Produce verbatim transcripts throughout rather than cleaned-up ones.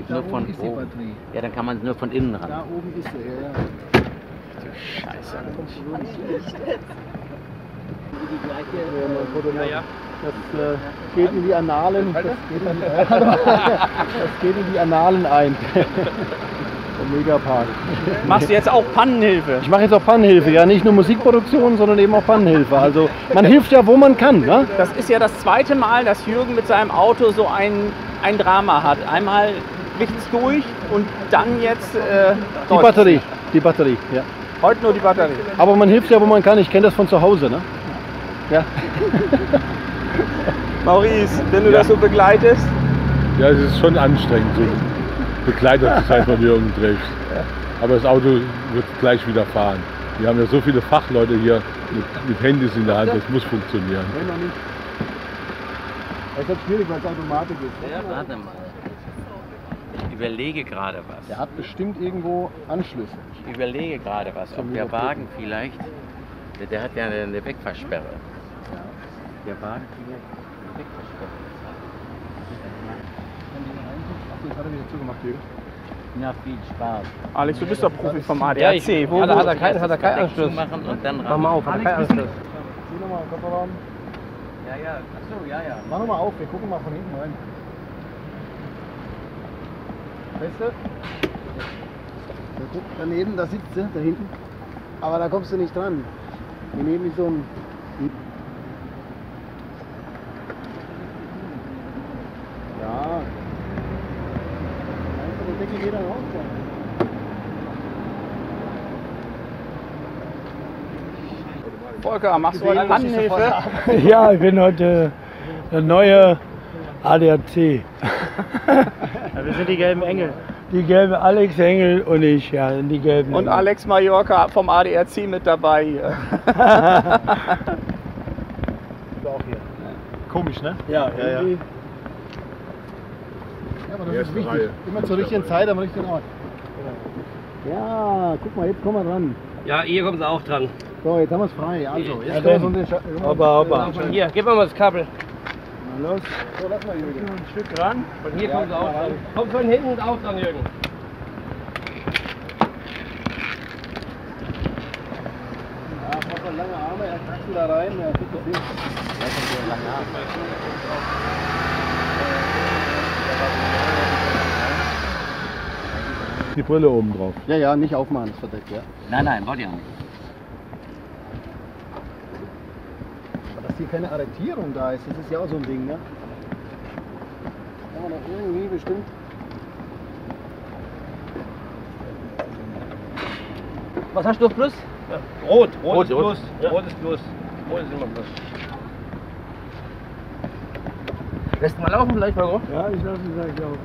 da nur von oben ist die oben. Batterie. Ja, dann kann man nur von innen ran. Da oben ist sie, ja, ja. Du Scheiße. Ja, ja. Das äh, geht in die Annalen. Das geht, in, das geht in die Annalen ein. Der Megapark. Machst du jetzt auch Pannenhilfe? Ich mache jetzt auch Pannenhilfe, ja, nicht nur Musikproduktion, sondern eben auch Pannenhilfe. Also man hilft ja, wo man kann. Ne? Das ist ja das zweite Mal, dass Jürgen mit seinem Auto so ein, ein Drama hat. Einmal nichts durch und dann jetzt äh, Die Batterie, die Batterie, ja. Heute nur die Batterie. Aber man hilft ja, wo man kann. Ich kenne das von zu Hause. Ne? Ja. Maurice, wenn du Ja. das so begleitest, Ja, es ist schon anstrengend, so Begleiter zu sein von Jürgen Drews. Aber das Auto wird gleich wieder fahren. Wir haben ja so viele Fachleute hier mit, mit Handys in der Hand, das muss funktionieren. Nein, noch nicht. Das ist halt schwierig, weil es Automatik ist. Ja, warte mal. Ich überlege gerade was. Der hat bestimmt irgendwo Anschlüsse. Ich überlege gerade was. Ob der Wagen vielleicht, der, der hat ja eine, eine Wegfahrsperre. Der Wagen vielleicht eine Wegfahrsperre. Jetzt hat er wieder zugemacht, Jürgen. Na, viel Spaß. Alex, du bist doch Profi vom A D A C. Wo, Hat er, hat er keinen, hat er Erst keinen das Anschluss? machen und dann Mach ran. mal auf, hat er keinen Anschluss? Zieh nochmal den Kofferraum. Ja, ja. Achso, ja, ja. Mach nochmal auf, wir gucken mal von hinten rein. Weißt du? Da guck, daneben, da sitzt sie, da hinten. Aber da kommst du nicht dran. Daneben ist so ein... Ja. Meinst du, der Deckel geht dann raus? Volker, machst du heute Pannenhilfe? Ja, ich bin heute der neue A D A C. Ja, wir sind die gelben Engel. Die gelbe Alex Engel und ich, ja, die gelben Und Engel. Alex Mallorca vom A D A C mit dabei hier. Komisch, ne? Ja, Ja, ja. Ja, aber das ist Erste wichtig. Reihe. Immer zur richtigen Zeit am richtigen Ort. Ja, guck mal, jetzt kommen wir dran. Ja, hier kommt es auch dran. So, jetzt haben wir es frei. Also, jetzt Ja, können wir dann. so eine Scha- Hoppa, hoppa. Von hier, gib mir mal das Kabel. Na los. So, lass mal, Jürgen. Ein Stück ran. Von hier Ja, kommt es auch klar, dran. ran. Kommt von hinten auch dran, Jürgen. Ja, mach mal lange Arme, er kraxelt da rein. Ja, kriegt das hin. Die Brille oben drauf. Ja, ja, nicht aufmachen, das verdeckt, ja. Nein, nein, wollte ich auch nicht. Aber dass hier keine Arretierung da ist, das ist ja auch so ein Ding, ne? Kann man doch irgendwie bestimmt. Was hast du auf Plus? Rot, rot, Rot, ist rot. Plus. Ja. Rot ist Plus. Rot ist immer Plus. Lässt mal laufen vielleicht mal drauf? Ja, ich lasse es gleich auf.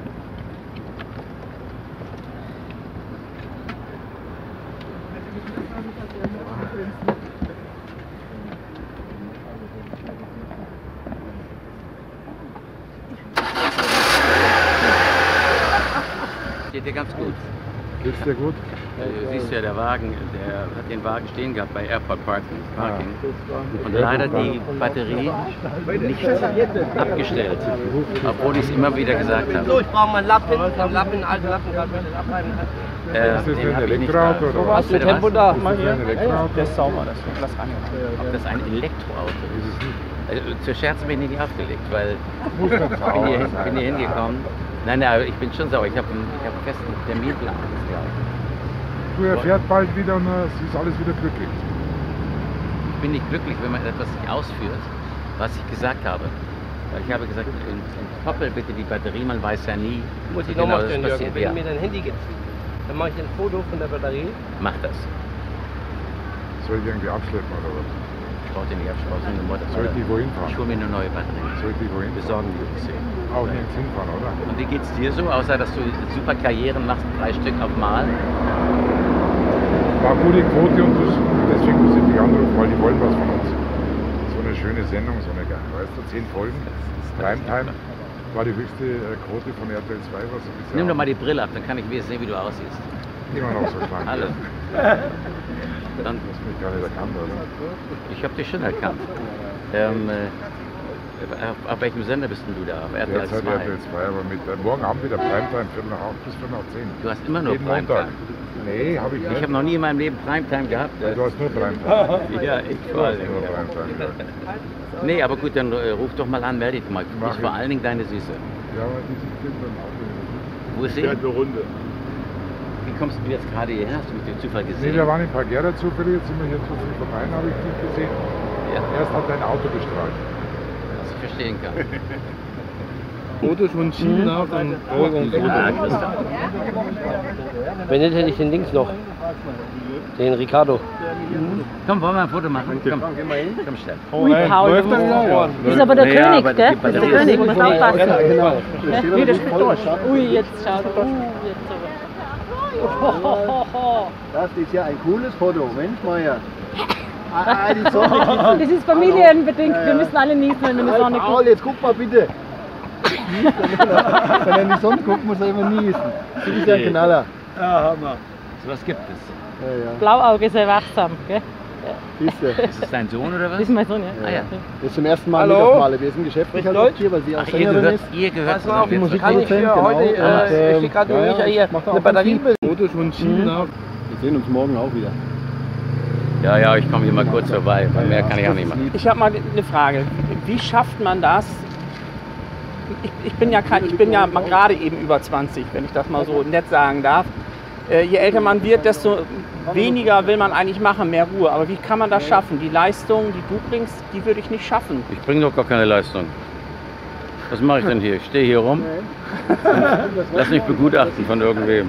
Geht dir ganz gut. Geht's dir gut? Du siehst ja, der Wagen, der hat den Wagen stehen gehabt bei Airport Parking. Parking. Und leider die Batterie nicht abgestellt, obwohl ich es immer wieder gesagt So, habe. ich brauche mal einen Lappen, einen Lappen, einen alten Lappen, gerade wenn ich abreiben kann. Äh, Ist das den ein hab ich nicht Elektroauto da. oder was? Hast du Bitte Tempo was? da? Ist Mal das hier. ein Elektroauto? Der ist sauber, das lass an. Ob das ein Elektroauto Ist ist? es nicht. Also, zur Scherze bin ich nicht aufgelegt, weil ich bin hier, hin, bin hier hingekommen. Nein, nein, aber ich bin schon sauer. Ich habe einen, ich hab einen festen Terminplan. Du, er fährt bald wieder und es ist alles wieder glücklich. Ich bin nicht glücklich, wenn man etwas nicht ausführt, was ich gesagt habe. Weil ich habe gesagt, entkoppel bitte die Batterie, man weiß ja nie, Muss ich genau nochmal das stellen, Jürgen. passiert. Wenn Ja, du mir dein Handy gibst, dann mache ich ein Foto von der Batterie. mach das. Soll ich irgendwie abschleppen oder was? Ich brauche den nicht abschlaufen, eine Mutter. Soll ich die wohin Ich fahren? hole mir eine neue Batterie. Soll ich die wohin fahren? Besorgen die Jungs hier. Auch nirgends hinfahren, oder? Und wie geht's dir so, außer dass du super Karrieren machst, drei Stück auf Mal? War gute Quote und das, deswegen muss ich dich anrufen, weil die wollen was von uns. So eine schöne Sendung, so eine, weißt du, zehn Folgen, Primetime, war die höchste äh, Quote von R T L zwei, was ich bisher Nimm doch mal die Brille ab, dann kann ich wieder sehen, wie du aussiehst. immer noch so krank. Hallo. Dann, Du hast mich gar nicht erkannt, oder? ich habe dich schon erkannt. Ähm, äh, Auf, auf welchem Sender bist denn du da? Auf R T L Derzeit zwei. R T L zwei, aber mit, äh, morgen Abend wieder Primetime, Viertel nach acht bis Viertel nach zehn. Du hast immer nur Jeden Montag. Primetime. Nee, habe ich nicht. Ich habe noch nie in meinem Leben Primetime gehabt. Du hast nur Primetime. Ja, ich Du vor hast allen nur Dingen. Primetime. Ja. Nee, aber gut, dann äh, ruf doch mal an, melde dich mal. Mach Ich ich. vor allen Dingen deine Süße. Ja, aber die sind beim Auto. Wo ist sie? Fährt eine Runde. Wie kommst du jetzt gerade hierher? Hast du mit dem Zufall Nee, gesehen? wir waren in Pargera zufällig, jetzt sind wir hier zufällig vorbei, habe ich dich gesehen. Ja, Erst hat dein Auto bestrahlt. was ich verstehen kann. Fotos von Schienen nach und Ah, Christa. Wenn nicht, hätte ich den Dings noch. Den Ricardo. Komm, wollen wir ein Foto machen? Komm, komm schnell. Ui, Paul, du musst... Ist aber der Naja, König, aber gell? die Das ist der Batterie König, ist muss nicht aufpassen. Ja, genau. Nee, das steht durch. Ui, jetzt schaut er. Uh, jetzt aber. Das ist ja ein cooles Foto, Mensch Meier. Ah, ah, die Sonne. Das ist familienbedingt, wir müssen alle niesen, wenn wir in die Sonne Paul, gucken. jetzt guck mal bitte. Wenn er in die Sonne guckt, muss er immer niesen. Das ist ja ein Knaller. So was gibt es. Ja, ja. Blauauge sehr wachsam, gell? Siehst du. Ist das dein Sohn oder was? Das ist mein Sohn, ja. Ah, ja. Das ist zum ersten Mal Hallo? mit auf Male. Wir sind geschäftlich halt oft hier, weil sie auch Ach, ihr Sängerin gehört, ist. ihr gehört Pass mal auf, zusammen. die Jetzt Musik kann ich Produzent, für heute, genau. äh, Und, ähm, steht gerade ja, ja, ja, hier, macht auch eine ganz Batterie. Fotos von Schienen nach. Wir sehen uns morgen auch wieder. Ja, ja, ich komme hier mal kurz vorbei. Weil mehr kann ich auch nicht machen. Ich habe mal eine Frage. Wie schafft man das? Ich, ich bin ja kein, ich bin ja mal gerade eben über zwanzig, wenn ich das mal so nett sagen darf. Äh, je älter man wird, desto weniger will man eigentlich machen, mehr Ruhe. Aber wie kann man das schaffen? Die Leistung, die du bringst, die würde ich nicht schaffen. Ich bringe doch gar keine Leistung. Was mache ich denn hier? Ich stehe hier rum. Lass mich begutachten von irgendwem.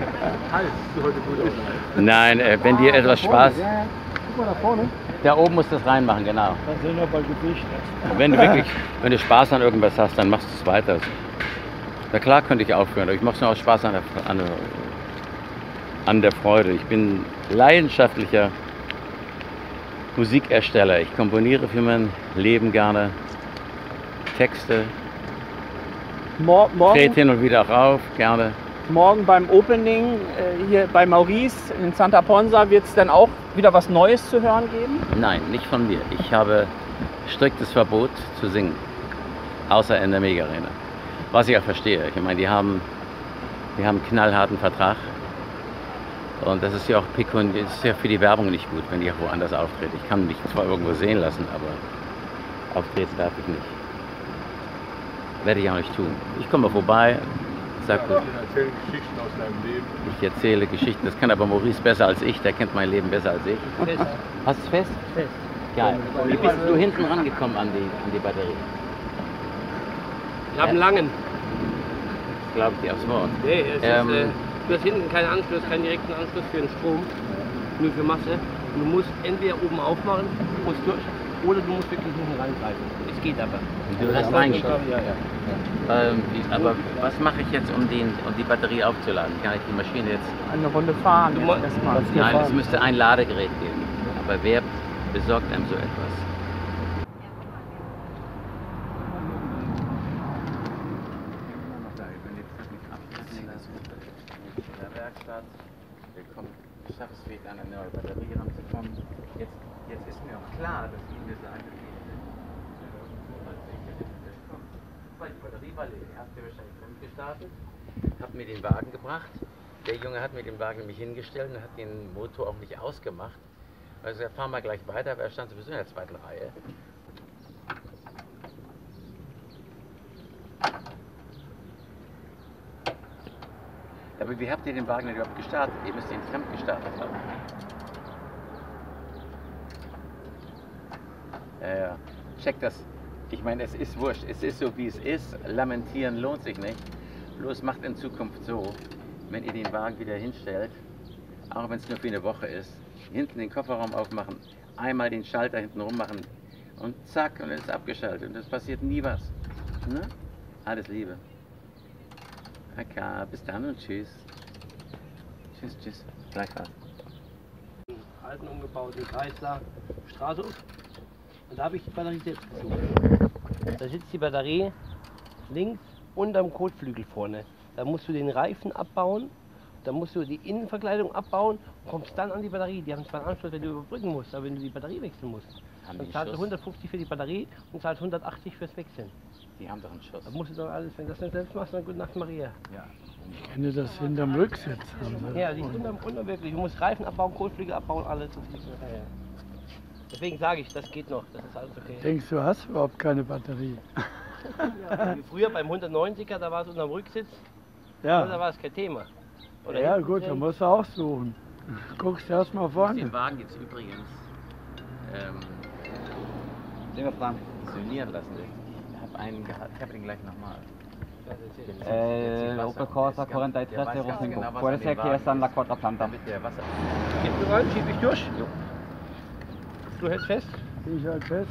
Nein, äh, wenn dir etwas Spaß... Ja, ja. Guck mal da vorne. Da oben musst du es reinmachen, genau. Dann sind wir bei Gesicht. Und wenn du wirklich, wenn du Spaß an irgendwas hast, dann machst du es weiter. Na klar könnte ich aufhören, aber ich mache es nur aus Spaß an der, an, der, an der Freude. Ich bin leidenschaftlicher Musikersteller. Ich komponiere für mein Leben gerne Texte, Mor morgen, trete hin und wieder auch auf, gerne. morgen beim Opening äh, hier bei Maurice in Santa Ponsa wird es dann auch wieder was Neues zu hören geben? Nein, nicht von mir. Ich habe striktes Verbot zu singen, außer in der Mega-Arena. Was ich auch verstehe. Ich meine, die haben, die haben einen knallharten Vertrag. Und das ist ja auch pekun, das ist ja für die Werbung nicht gut, wenn die auch woanders auftreten. Ich kann mich zwar irgendwo sehen lassen, aber auftreten darf ich nicht. Werde ich auch nicht tun. Ich komme vorbei, sag gut. Erzähl Geschichten aus deinem Leben. Ich erzähle Geschichten. Das kann aber Maurice besser als ich. Der kennt mein Leben besser als ich. Fest. Hast du es fest? Fest. Geil. Wie bist du hinten rangekommen an die, an die Batterie? Ich habe einen langen. Glaube ich dir aufs Wort. Nee, es Ähm, ist, äh, du hast hinten keinen Anschluss, keinen direkten Anschluss für den Strom, nur für Masse. Und du musst entweder oben aufmachen, musst durch, oder du musst wirklich hinten reingreifen. Es geht aber. Du hast reingeschaut. Ähm, wie- aber was mache ich jetzt, um, den, um die Batterie aufzuladen? Kann ich die Maschine jetzt... Eine Runde fahren. Du jetzt mo- erstmal. Nein, es müsste ein Ladegerät geben. Aber wer besorgt einem so etwas? Ich schaffe es wieder, eine neue Batterie ranzukommen. Jetzt, jetzt ist mir auch klar, dass die mir sagen, weil die Batterie war leer. Habt ihr wahrscheinlich damit gestartet, habt mir den Wagen gebracht. Der Junge hat mir den Wagen nämlich hingestellt und hat den Motor auch nicht ausgemacht. Also er fahren wir gleich weiter, aber er stand sowieso in der zweiten Reihe. Aber wie habt ihr den Wagen denn überhaupt gestartet? Ihr müsst ihn fremd gestartet haben. Ja, ja. Check das. Ich meine, es ist wurscht. Es ist so, wie es ist. Lamentieren lohnt sich nicht. Bloß macht in Zukunft so, wenn ihr den Wagen wieder hinstellt, auch wenn es nur für eine Woche ist, hinten den Kofferraum aufmachen, einmal den Schalter hinten rummachen und zack, und dann ist es abgeschaltet. Und es passiert nie was. Ne? Alles Liebe. Okay, bis dann und tschüss. Tschüss, tschüss. Gleichfalls. Alten umgebauten Kreisler Straße. Und da habe ich die Batterie selbst gesucht. Da sitzt die Batterie links unterm Kotflügel vorne. Da musst du den Reifen abbauen Dann musst du die Innenverkleidung abbauen und kommst dann an die Batterie. Die haben zwar einen Anschluss, wenn du überbrücken musst, aber wenn du die Batterie wechseln musst, Haben dann die zahlst du Schuss? hundertfünfzig für die Batterie und zahlst hundertachtzig fürs Wechseln. Die haben doch einen Schuss. Da musst du dann alles, wenn du das nicht selbst machst, dann gute Nacht Maria. Ja. Ich kenne das hinterm Rücksitz. Haben sie. Ja, die ist unter, unwirklich. Du musst Reifen abbauen, Kotflügel abbauen, alles. Das geht noch. Ja, ja. Deswegen sage ich, das geht noch, das ist alles okay. Denkst du, hast überhaupt keine Batterie? Wie früher beim hundertneunziger, da war es unterm Rücksitz, Ja, da war es kein Thema. Oder ja hinten gut, drin. da musst du auch suchen. Guckst erst mal Den vorne. Wagen jetzt übrigens ähm, sonieren lassen. Ich habe einen gehabt, ich habe den gleich nochmal. Eh, Opel Corsa quarantatré zero cinco. Puede ser que está en la cuarta planta. Damit der Wasser. Gib mir rein, schieb ich durch. Jo. Du hältst fest. Ich halt fest.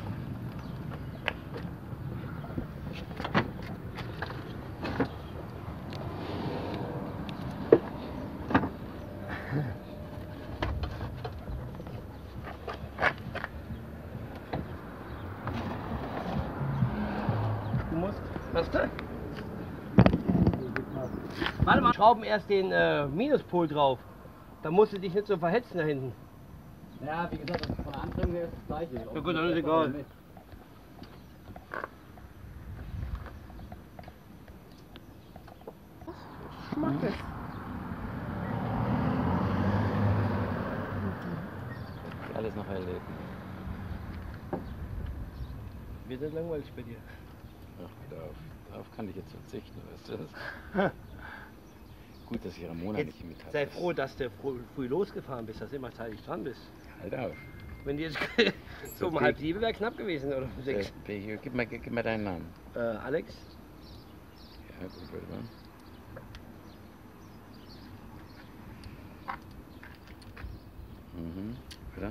Du musst. Was da? Warte mal. Schrauben erst den äh, Minuspol drauf. Da musst du dich nicht so verhetzen da hinten. Ja, wie gesagt, von der Anstrengung her ist das gleiche. Ja gut, dann ist egal. Schmack es. Alles noch erleben. Wird das langweilig bei dir? Ach, darauf, darauf kann ich jetzt verzichten, weißt du das? Gut, dass ich Ramona Jetzt nicht mit habe. sei froh, dass du früh, früh losgefahren bist, dass du immer zeitig dran bist. Halt auf. Wenn die jetzt so um halb sieben wäre knapp gewesen oder um sechs. Äh, Gib mal, gib mal deinen Namen. Äh, Alex? Ja, gut, warte mal. Mhm, oder?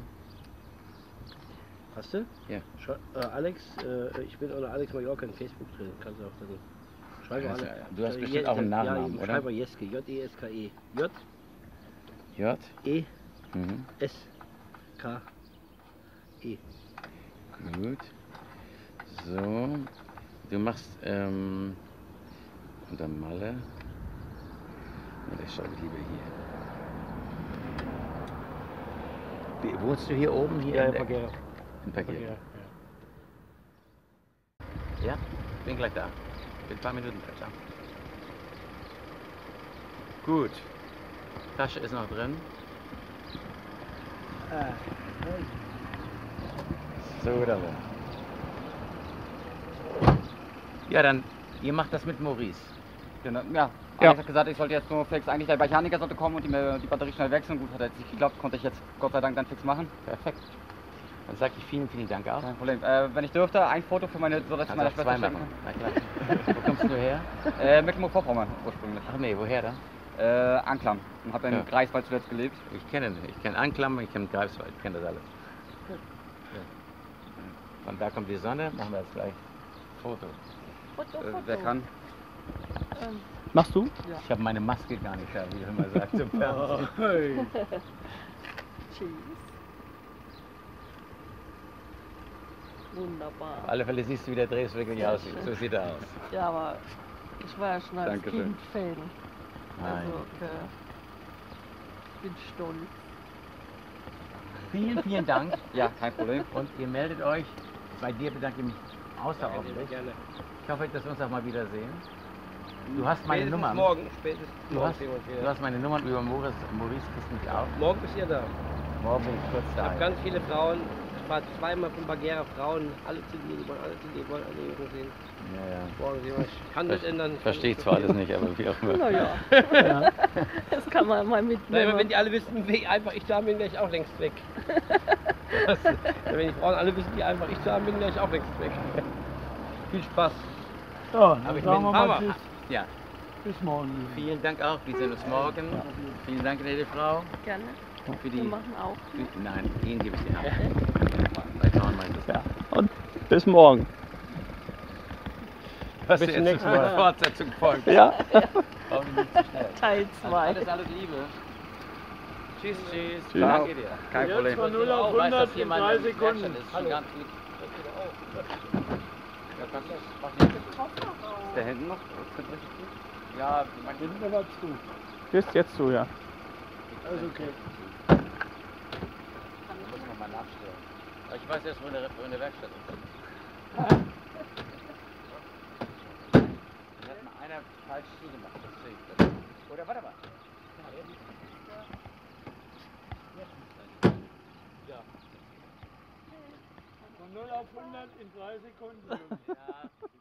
Hast du? Ja. Schrei äh, Alex, äh, ich bin unter Alex Mallorca in Facebook drin. Kannst du auch dann. Schreib mal Also, Alex. du hast Äh, bestimmt Je- auch einen ja, Nachnamen, ja, oder? Schreib mal Jeske, J E S K E. J J? E Mhm. S K E. Gut. So. Du machst, ähm, unter Malle. Na, das schreibe ich lieber hier. Wie, wohnst du hier oben? Hier Ja, in in der- Pagera. In Pagera. Pagera, Ja, bin gleich da. Bin ein paar Minuten da. Ciao. Gut. Tasche ist noch drin. So oder so. Ja, dann, ihr macht das mit Maurice. Genau, ja, Alex hat gesagt, ich sollte jetzt nur fix, eigentlich der Mechaniker sollte kommen und die, mir die Batterie schnell wechseln. Gut, hat er jetzt nicht geglaubt, konnte ich jetzt Gott sei Dank dann fix machen. Perfekt. Dann sage ich vielen, vielen Dank auch. Kein Problem. Äh, wenn ich dürfte, ein Foto für meine, so dass ich Kannst meiner auch Schwester zwei schenken machen. Na klar. Wo kommst du her? kann. Äh, Mecklenburg-Vorpommern ursprünglich. Ach nee, woher da? Äh, Anklam. Und habe in Ja. Greifswald zuletzt gelebt. Ich kenne ich kenne Anklam, ich kenne Greifswald, ich kenne das alles. Ja. Von da kommt die Sonne, machen wir jetzt gleich Foto. Foto, Äh, Foto. wer kann? Ähm, Machst du? Ich habe meine Maske gar nicht da, wie du immer sagst im Fernsehen. Tschüss. Wunderbar. Auf alle Fälle siehst du, wie der Dreh wirklich Sehr aussieht. schön. So sieht er aus. Ja, aber ich war ja schon als Dankeschön. Kind Fan. Nein. Also, äh, ich bin stolz. Vielen, vielen Dank. Ja, kein Problem. Und ihr meldet euch. Bei dir bedanke ich mich außerordentlich. Gerne. Ich hoffe, dass wir uns auch mal wiedersehen. Du hast meine Spätestens Nummer. morgen, spätestens Du morgen hast, sehen wir uns du wieder. hast meine Nummer über Maurice, Maurice kriegst mich auch. Morgen bist ihr da. Morgen bin ich kurz Ich da. habe ganz viele Frauen. Ich war zweimal von Pagera Frauen, alle zu dir, die wollen alle zu dir, wollen alle Jungs sehen. Ja, ja. Morgen sehen wir. Ich kann das Ver- ändern. Verstehe zwar alles nicht, aber wie auch immer. Naja, das kann man mal Nein, mitnehmen. wenn die alle wissen, wie einfach ich da bin, wäre ich auch längst weg. Wenn die Frauen alle wissen, wie einfach ich da bin, wäre ich auch längst weg. Viel Spaß. So, Aber dann ich sagen bin wir mal Mama. tschüss. Ja, Bis morgen. vielen Dank auch. Wir sehen uns morgen. Vielen Dank, nette Frau. Gerne. Für die, Wir machen auch. für, nein, Ihnen gebe ich die Hand. Bei Frauen meint das. Ja. Und bis morgen. Was Bis zum nächsten Mal. Fortsetzung folgt. Ja. Hoffentlich nicht zu schnell. Teil zwei. Alles, alles Liebe. Tschüss, tschüss. Tschüss. Danke dir. Kein Jetzt Problem. von null auf Ich weiß, dass hundert hier in meine drei Werkstatt Sekunden. ist. Schon ganz lieb. Ja, kannst du das? Ist der hinten noch? Ist das richtig gut? Ja, man Hinten war zu. Bist jetzt zu, ja. Also okay. Da muss man mal nachstellen. Aber ich weiß erst, wo eine, wo eine Werkstatt ist. Da hat mal einer falsch zugemacht. Das sehe ich. Oder warte mal. Ja. Von null auf hundert in drei Sekunden. Ja.